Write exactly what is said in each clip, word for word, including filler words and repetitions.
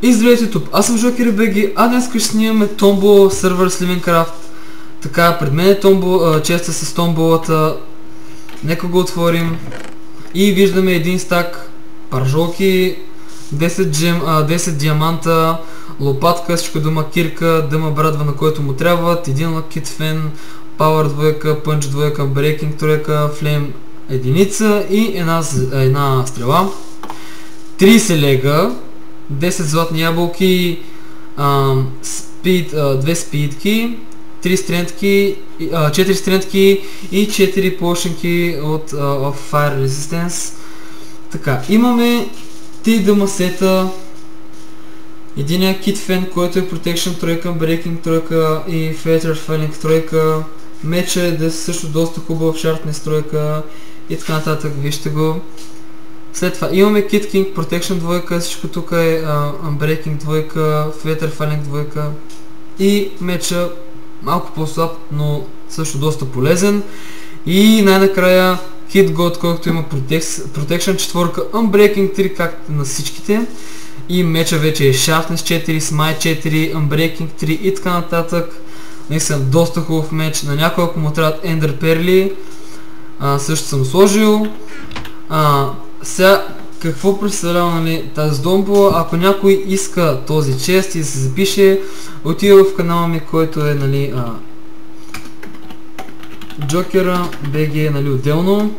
И здравейте YouTube, аз съм JokerBG, а днес ще снимаме Tombola сервер с Livingcraft. Така, пред мен е Tombola, честа с Tombolата. Нека го отворим. И виждаме един стак пържолки, десет, джем, а, десет диаманта, лопатка, всичко дума кирка, дъма брадва на който му трябват, един лакит фен, Power двойка, Punch двойка, Breaking тройка, Flame единица и една, една стрела. трийсет лега, десет златни ябълки, а, спид, а, две спидки, три стрентки, а, четири стрентки и четири плошинки от а, of Fire Resistance. Така, имаме три дъмасета, единия Kit Fan, който е Protection тройка, Breaking тройка и Feather Falling тройка. Меча е да също доста хубав, Sharpness тройка и така нататък, вижте го. След това имаме Kit King, Protection двойка, всичко тук е uh, Unbreaking двойка, Feather Falling двойка и меча малко по-слаб, но също доста полезен. И най-накрая Kit God, който има Protection четвърка, Unbreaking три, както на всичките. И меча вече е Sharpness четири, Smite четири, Unbreaking три и така нататък. Наистина доста хубав меч. На някой, ако му трябват Ender Pearl, а, също съм сложил. А, сега, какво представлява, нали, тази Tombola? Ако някой иска този чест и да се запише, отива в канала ми, който е, нали, а, JokerBG, нали, отделно.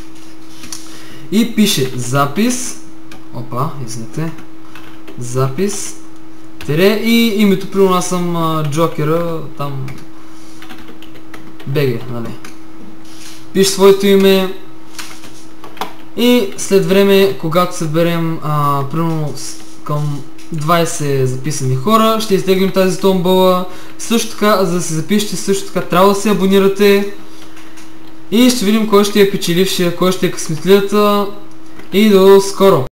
И пише запис. Опа, извините. Запис. Тере и името, при нас съм Джокера, там БГ, нали. Пише своето име. И след време, когато съберем а, примерно към двайсет записани хора, ще изтеглим тази Tombola. Също така, за да се запишете, също така трябва да се абонирате. И ще видим кой ще е печелившия, кой ще е късметлията. И до скоро!